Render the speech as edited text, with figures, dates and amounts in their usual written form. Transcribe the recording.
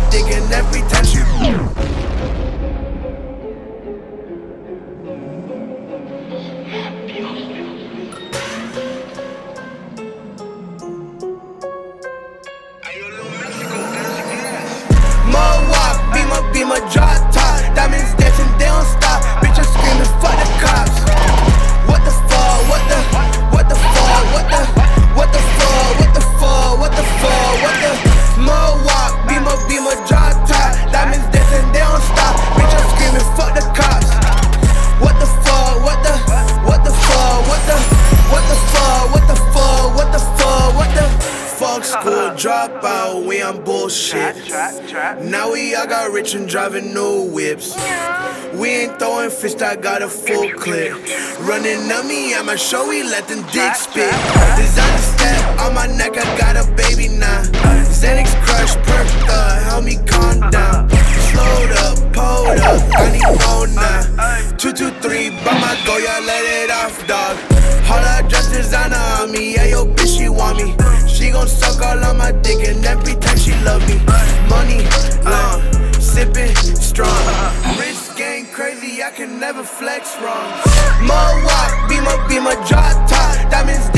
dick and every time she Beamer, drop top, diamonds dancing, they don't stop. Bitches screaming, fuck the cops. What the fuck? What the fuck? What the fuck? What the fuck? What the fuck? What the Mohawk, Beamer, drop top, diamonds dancing, they don't stop. Bitches screaming, fuck the cops. What the fuck? What the fuck? What the fuck? What the fuck? What the fuck? School dropout, we on bullshit. Now we all got rich and driving new whips. We ain't throwing fists, I got a full clip. Running on me, I'ma show we let them dicks spit. Designer step on my neck, I got a baby now. Xanax crush, perked up, help me calm down. Slowed up, pulled up, I need more now. 223, by my go, y'all let it off, dog. All I dress designer on me, yeah, yo, bitch, she want me. She gon' suck all on my dick and every time she love me. Money, long, sippin', strong. Rich gang crazy, I can never flex wrong. Mohawk, Beamer, drop top, diamonds